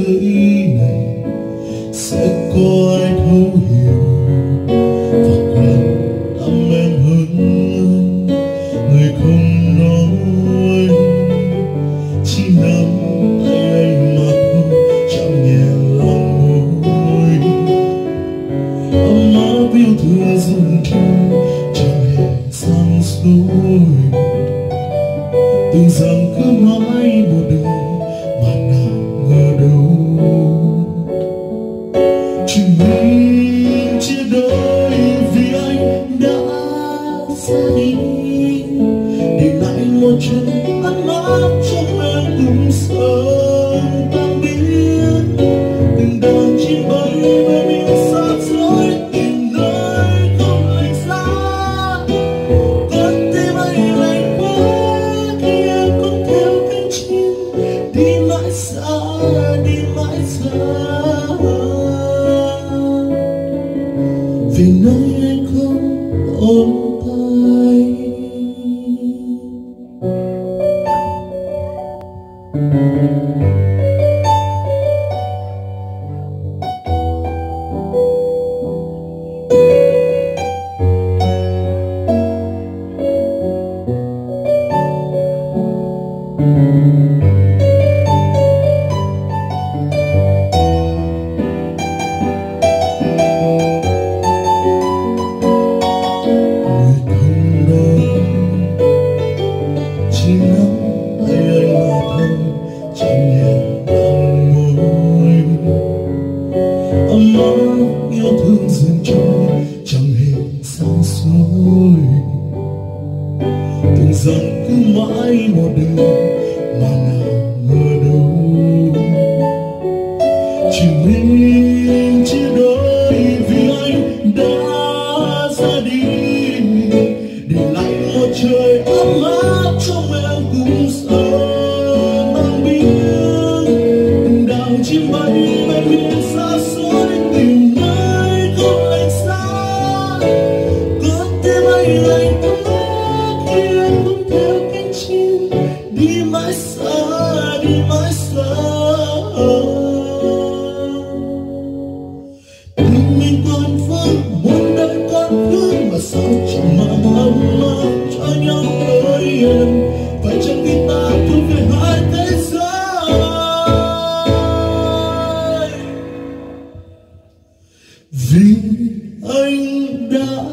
người này sẽ có ai thấu hiểu và quan tâm em hơn người không nói, chỉ nắm tay anh mà thôi, chẳng nhẹ lòng môi ấm áp yêu thương dừng trôi chẳng hề sang xuôi. Tưởng rằng cứ mãi một đời mà nào ngờ đâu chuyện mình chia đôi vì anh đã ra đi, để lại một trời ấm áp trong em cùng sớm tan biến. Từng đàn chim bay về miền xa xôi tìm nơi không lạnh giá, con tim anh lạnh quá khi em không theo cánh chim đi mãi xa, đi mãi xa vì nơi anh không ôm tay. Yêu thương dừng trôi chẳng hề sang xuôi. Tưởng rằng cứ mãi một đời mà nào ngờ đâu chuyện mình chia đôi vì anh đã ra đi, để lại một trời ấm áp trong em cùng sớm tan biến. Từng đàn chim bay bên miền xa xôi tìm nơi không lạnh giá, con tim anh lạnh quá khi anh không theo cánh chim đi mãi xa, đi mãi xa. Tình mình còn vương muôn đời còn thương mà sao chẳng mang ấm áp cho nhau đôi em, phải chăng khi ta thuộc về hai thế giới. Vì anh đã